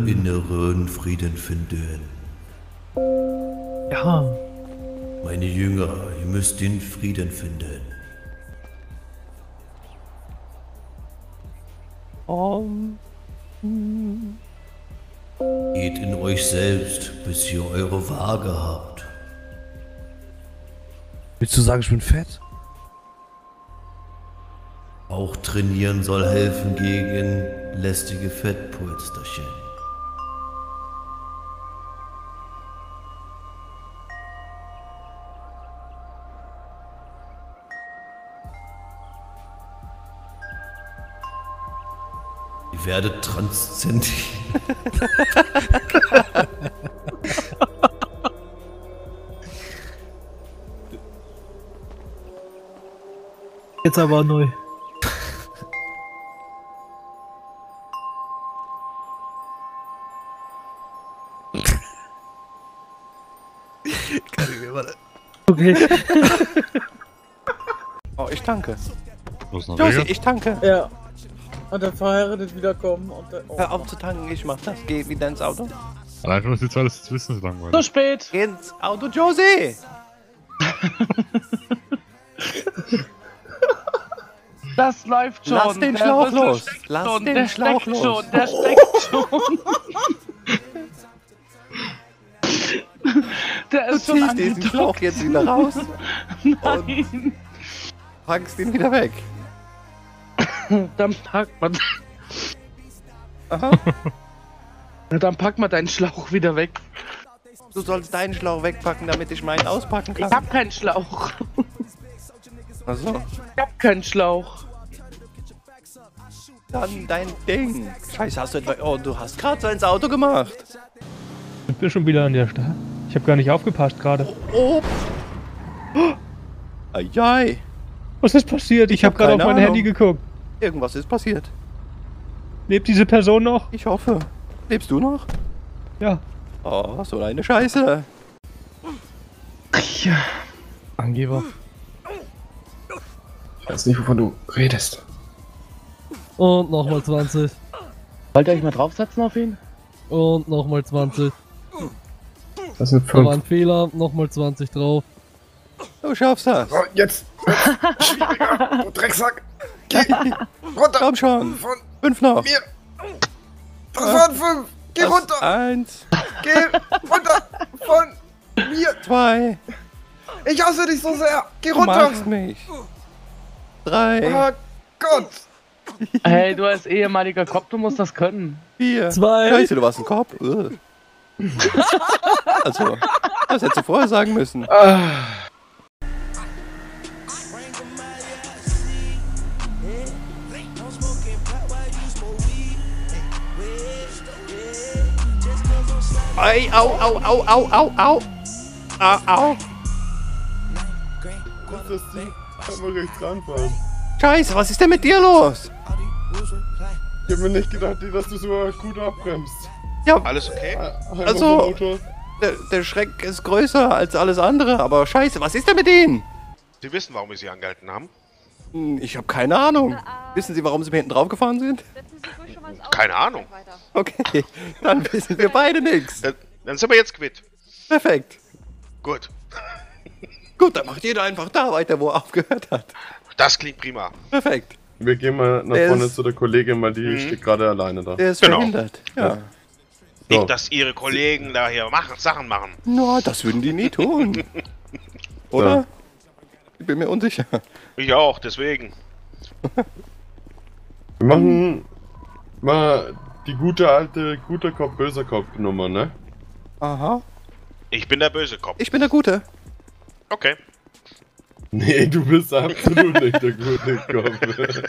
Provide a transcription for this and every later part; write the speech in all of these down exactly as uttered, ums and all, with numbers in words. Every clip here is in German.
inneren Frieden finden. Ja. Meine Jünger, ihr müsst den Frieden finden. Um. Geht in euch selbst, bis ihr eure Waage habt. Willst du sagen, ich bin fett? Auch trainieren soll helfen gegen lästige Fettpolsterchen. Ihr werdet transzendieren. Jetzt aber neu. Kann ich mir mal... Okay. Oh, ich danke. Los, noch Josie, Wege? ich danke. Ja. Und dann verheiratet wiederkommen und dann, oh. Hör auf zu tanken, ich mach das. Geh wieder ins Auto. Allein schon, was jetzt alles zu wissen, ist Zu langweilig. spät! Geh ins Auto, Josie! Das läuft schon. Lass den Der Schlauch Rüssel los. steckt Lass schon. den der Schlauch steckt los. schon. Der steckt schon. Der Du ist schon ziehst diesen angedockt. Schlauch jetzt wieder raus Nein. packst ihn wieder weg. Dann packt man. Aha. Na, dann pack mal deinen Schlauch wieder weg. Du sollst deinen Schlauch wegpacken, damit ich meinen auspacken Ich kann. hab keinen Schlauch. Achso, Ich hab keinen Schlauch. dann dein Ding. Scheiße, hast du etwa... Oh, du hast gerade so ins Auto gemacht. Ich bin schon wieder an der Stelle. Ich habe gar nicht aufgepasst gerade. Oh. Ajai. Was ist passiert? Ich, Ich habe hab gerade auf keine mein Ahnung. Handy geguckt. Irgendwas ist passiert. Lebt diese Person noch? Ich hoffe. Lebst du noch? Ja. Oh, so eine Scheiße. Ja. Angeber. Ich weiß nicht, wovon du redest. Und nochmal zwanzig. Wollt ihr euch mal draufsetzen auf ihn? Und nochmal zwanzig. Das sind Da war fünf. ein Fehler. Nochmal zwanzig drauf. Du schaffst das. Oh, jetzt! Schwieriger! Du Drecksack! Geh! Runter! Komm schon. Von Fünf noch. mir! Das waren fünf! Geh Das runter! Eins, Geh runter! Von mir! zwei. Ich hasse dich so sehr! Geh Du runter! magst mich. Drei, Oh Gott! Hey, du als ehemaliger Cop, du musst das können. vier. Zwei. Scheiße, du warst ein Kopf. Ugh. Also, das hättest du vorher sagen müssen. Ei, au, au, au, au, au, au. Au, au. Das Ding kann man rechts ranfahren. Scheiße, was ist denn mit dir los? Ich hab mir nicht gedacht, dass du so gut abbremst. Ja, Alles okay? Einfach Also- vom Auto. der, der Schreck ist größer als alles andere, aber scheiße, was ist denn mit ihnen? Sie wissen, warum wir sie angehalten haben? Hm, Ich habe keine Ahnung. Wissen Sie, warum Sie mir hinten drauf gefahren sind? Keine Ahnung. Okay, dann wissen wir beide nichts. Dann, dann sind wir jetzt quitt. Perfekt. Gut. Gut, dann macht jeder einfach da weiter, wo er aufgehört hat. Das klingt prima. Perfekt. Wir gehen mal nach Der vorne ist- zu der Kollegin, weil die Mhm. steht gerade alleine da. Der ist Genau. verhindert. Ja. So. Nicht, dass ihre Kollegen da hier machen, Sachen machen. Na, das würden die nie tun. Oder? Ja. Ich bin mir unsicher. Ich auch, deswegen. Wir machen mal die gute alte, guter Kopf, böser Kopf Nummer, ne? Aha. Ich bin der böse Kopf. Ich bin der Gute. Okay. Nee, du bist absolut nicht der gute Kopf.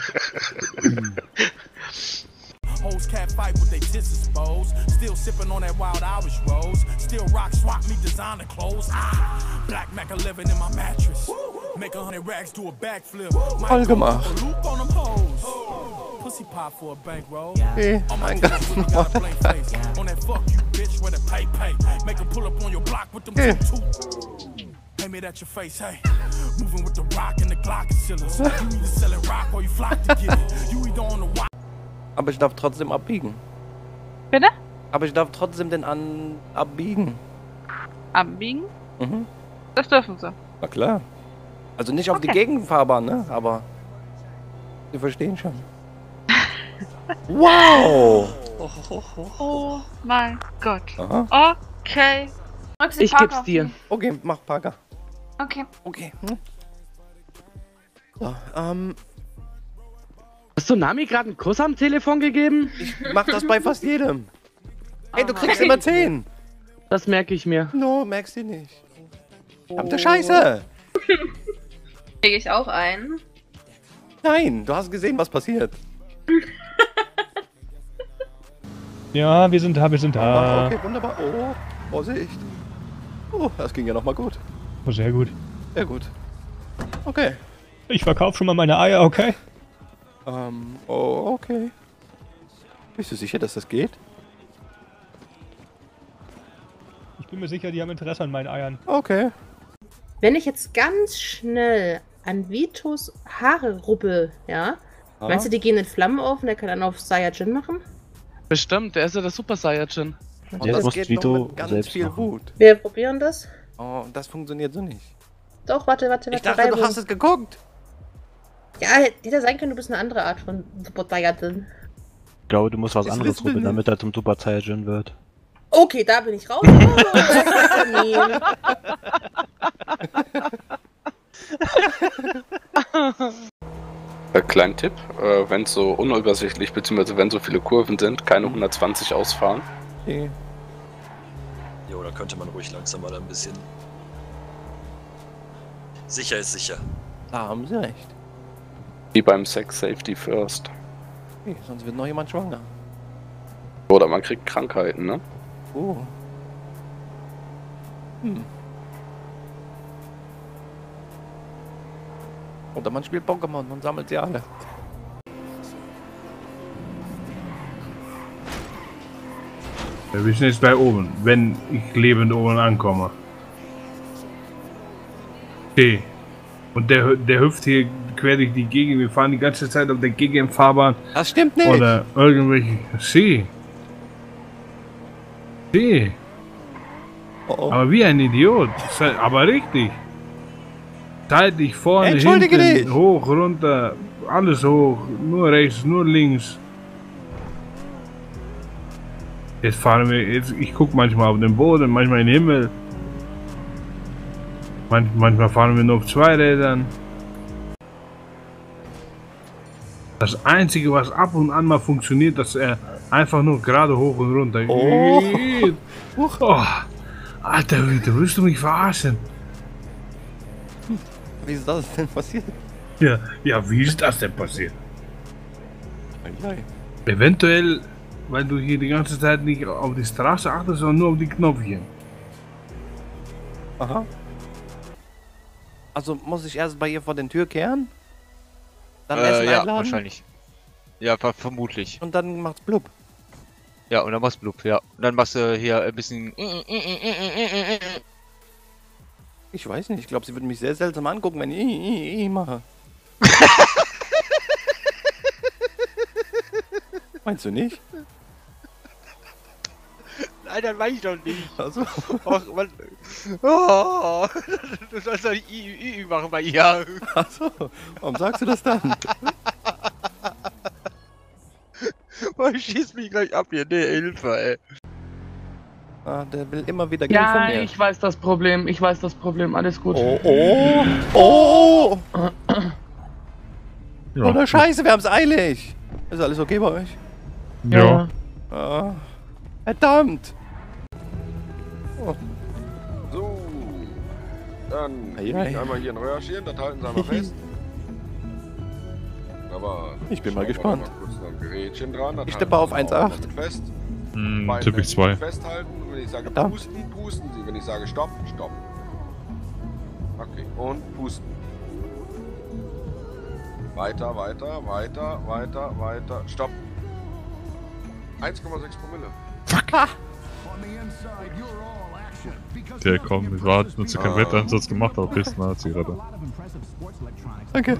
Hoes cat fight with they tits exposed. Still sipping on that wild Irish rose. Still rock swap me designer clothes. Ah, Black Mac living in my mattress. Make a hundred racks do a backflip. Voll gemacht. Loop on them hoes. Pussy pop for a bankroll. Okay, On my ein dick, ganz when you got a blank face. On that fuck you bitch where the pay pay. Make 'em pull up on your block with them Okay. two two. Pay me that your face, hey. Moving with the rock and the Glock and chillers. You either selling rock or you flock to get it. You either on the Aber ich darf trotzdem abbiegen. Bitte? Aber ich darf trotzdem den an abbiegen. Abbiegen? Mhm. Das dürfen sie. Na klar. Also nicht auf Okay. die Gegenfahrbahn, ne? Aber Sie verstehen schon. Wow! Oh mein Gott. Aha. Okay. Roxy, Ich Parker. geb's dir. Okay, mach Parker. Okay. Okay. Hm? So, ähm, Hast du Nami gerade einen Kuss am Telefon gegeben? ich mach das bei fast jedem. Hey, du Oh kriegst nein. immer zehn. Das merke ich mir. No, merkst du nicht. Verdammte Scheiße! Kriege ich auch einen? Nein, du hast gesehen, was passiert. Ja, wir sind da, wir sind Ah, da. okay, wunderbar. Oh, Vorsicht. Oh, das ging ja nochmal gut. Oh, sehr gut. Sehr gut. Okay. Ich verkaufe schon mal meine Eier, okay? Ähm, oh, okay. Bist du sicher, dass das geht? Ich bin mir sicher, die haben Interesse an meinen Eiern. Okay. Wenn ich jetzt ganz schnell an Vitos Haare rubbel, ja? Ah. Meinst du, die gehen in Flammen auf und der kann dann auf Saiyajin machen? Bestimmt, der ist ja der Super Saiyajin. Und Jetzt das muss geht Vito noch mit ganz selbst viel machen. Wut. Wir probieren das. Oh, das funktioniert so nicht. Doch, warte, warte, warte. Ich dachte, du Reibung. hast es geguckt. Ja, hätte sein können, du bist eine andere Art von Super Saiyajin. Ich glaube, du musst was Das anderes wissen wir rubbeln, nicht. damit er zum Super Saiyajin wird. Okay, da bin ich raus. Oh, das ist Termin. Äh, kleinen Tipp, äh, wenn es so unübersichtlich bzw. wenn so viele Kurven sind, keine hundertzwanzig ausfahren. Okay. Jo, da könnte man ruhig langsam mal ein bisschen. Sicher ist sicher. Da haben sie recht. Wie beim Sex Safety First. Okay, sonst wird noch jemand schwanger. Oder man kriegt Krankheiten, ne? Oh. Hm. Oder man spielt Pokémon und sammelt sie alle. Wir sind jetzt bei oben, wenn ich lebend oben ankomme. Okay. Und der, der hüpft hier quer durch die Gegend. Wir fahren die ganze Zeit auf der Gegenfahrbahn. Das stimmt nicht. Oder irgendwelche. Sie. Sie. Oh, oh. Aber wie ein Idiot. Sei- Aber richtig. Seitlich vorne, Entschuldige hinten, dich. hoch, runter. Alles hoch. Nur rechts, nur links. Jetzt fahren wir, jetzt, ich gucke manchmal auf den Boden, manchmal in den Himmel. Manch, manchmal fahren wir nur auf zwei Rädern. Das Einzige, was ab und an mal funktioniert, dass er einfach nur gerade hoch und runter Oh. geht. Oh. Alter, du willst du mich verarschen? Wie ist das denn passiert? Ja, ja, wie ist das denn passiert? Ei, ei. Eventuell, weil du hier die ganze Zeit nicht auf die Straße achtest, sondern nur auf die Knöpfchen. Aha. Also muss ich erst bei ihr vor den Tür kehren? Dann Essen äh, ja, einladen? wahrscheinlich. Ja, ver vermutlich. Und dann macht's blub. Ja, und dann machst du blub, ja. Und dann machst du hier ein bisschen. Ich weiß nicht, ich glaube, sie würden mich sehr seltsam angucken, wenn ich I, I, I mache. Meinst du nicht? Nein, das weiß ich doch nicht. Also. Ach, man. Oh, du sollst doch nicht I, I, I machen bei ihr. Achso, warum sagst du das dann? Oh, schieß mich gleich ab hier. Nee, Hilfe, ey. Ah, der will immer wieder Geld von Ja, mir. ich weiß das Problem, ich weiß das Problem, alles gut. Oh, oh, oh! Ja. Oh, Scheiße, wir haben's eilig. Ist alles okay bei euch? Ja. Ah, verdammt! Oh. So. Dann Ei, nehme ich ei. einmal hier ein Röhrchen, das halten Sie einmal fest. Aber Ich bin mal schauen wir gespannt. Mal kurz noch ein Gerätchen dran. das Ich halten tippe auf Sie eins auch acht. damit Fest. Hm, Beide tippe ich Händen zwei. Festhalten. Wenn ich sage Verdammt. pusten, pusten Sie. Wenn ich sage stopp, stopp. Okay, und pusten. Weiter, weiter, weiter, weiter, weiter. Stopp. eins Komma sechs Promille. Der komm, ich war nur zu keinen Wetteinsatz gemacht, aber Pisten hat sie gerade. Danke.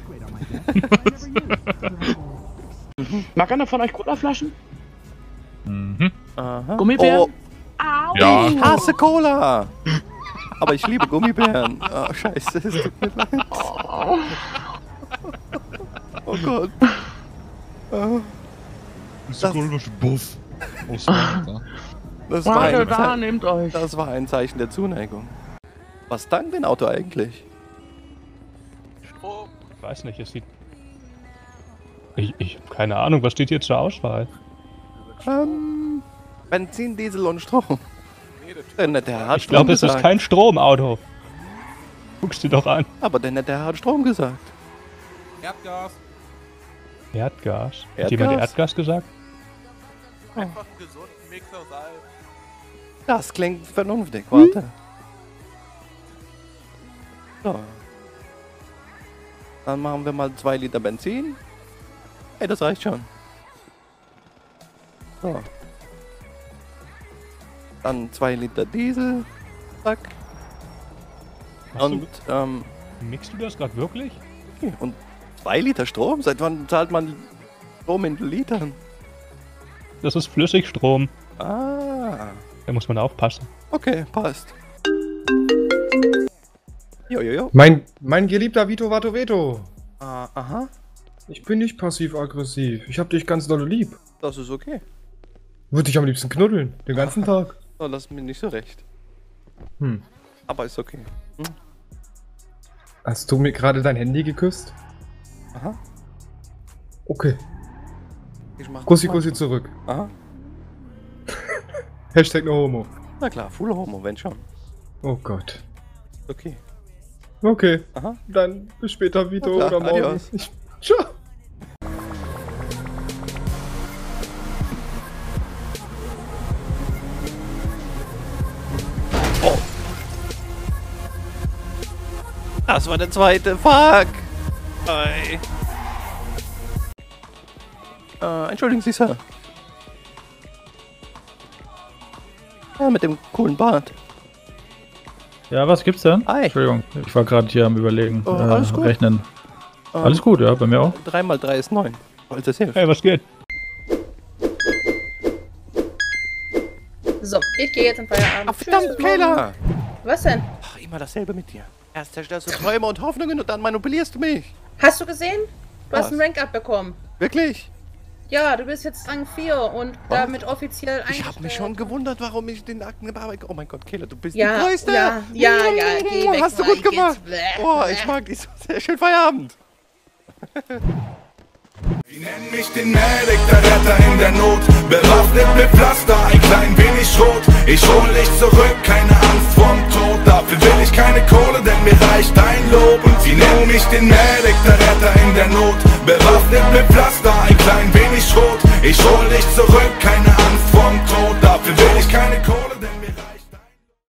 Mag einer von euch Cola-Flaschen? Mhm. Aha. Gummibären? Oh, Au. Ja. ich hasse Cola. Aber ich liebe Gummibären. Oh, scheiße, es tut mir leid. Oh Gott. Oh. Ist der komische Buff. Oh, Das war, Warte, ein da, Ze- nehmt euch. das war ein Zeichen der Zuneigung. Was tankt dein Auto eigentlich? Ich weiß nicht, es sieht... Ich, ich hab keine Ahnung, was steht hier zur Auswahl? Ähm, Benzin, Diesel und Strom. Der nette Herr hat Ich glaube, Strom es ist gesagt. kein Stromauto. Guckst dir doch an. Aber der nette Herr hat Strom gesagt. Erdgas. Erdgas. Hat Erdgas? jemand Erdgas gesagt? Einfach einen gesunden Mix aus allem. Das klingt vernünftig, warte. So. Dann machen wir mal zwei Liter Benzin. Hey, das reicht schon. So. Dann zwei Liter Diesel. Zack. Hast Und, ähm, du, mixst du das gerade wirklich? okay. Und zwei Liter Strom? Seit wann zahlt man Strom in Litern? Das ist Flüssigstrom. Ah. Da muss man aufpassen. Okay, passt. Jojojo. Mein, mein geliebter Vito Vato Veto. Ah, aha. Ich bin nicht passiv-aggressiv. Ich hab dich ganz dolle lieb. Das ist okay. Würde dich am liebsten knuddeln. Den ganzen Tag. Oh, das ist mir nicht so recht. Hm. Aber ist okay. Hm? Hast du mir gerade dein Handy geküsst? Aha. Okay. Ich mach Kussi das mal. Kussi zurück. Aha. Hashtag no homo. Na klar, full homo, wenn schon. Oh Gott. Okay. Okay. Aha. Dann bis später, Vito, Na klar, oder morgen. adios. Ich, ciao. Das war der zweite. Fuck. Ei. Äh, entschuldigen Sie, Sir. Ja, mit dem coolen Bart. Ja, was gibt's denn? Hi. Entschuldigung, ich war gerade hier am Überlegen. Oh, äh, alles gut? Rechnen. Ähm, Alles gut, ja, bei mir auch. drei mal drei ist neun. Falls das hilft. Hey, was geht? So, ich gehe jetzt in Feierabend. Ach, verdammt, Tschüss, Kayla! Was denn? Ach, immer dasselbe mit dir. Erst zerstörst du Träume und Hoffnungen und dann manipulierst du mich. Hast du gesehen? Du Was? hast einen Rank-Up bekommen. Wirklich? Ja, du bist jetzt Rang vier und damit offiziell Ich eingestellt. habe mich schon gewundert, warum ich den Akten bearbeite. Oh mein Gott, Kayla, du bist Ja, die Größte. ja, ja, ja, geh weg, Hast du Mann, gut gemacht. geht's. Oh, ich mag dich so sehr. Schön Feierabend. Sie nennen mich den Medic, der Retter in der Not. Bewaffnet mit Pflaster, ein klein wenig Schrot. Ich hol dich zurück, keine Angst vorm Tod. Dafür will ich keine Kohle, denn mir reicht dein Lob. Und sie nennen mich den Medic, der Retter in der Not. Bewaffnet mit Pflaster, ein klein wenig Schrot. Ich hol dich zurück, keine Angst vorm Tod. Dafür will ich keine Kohle.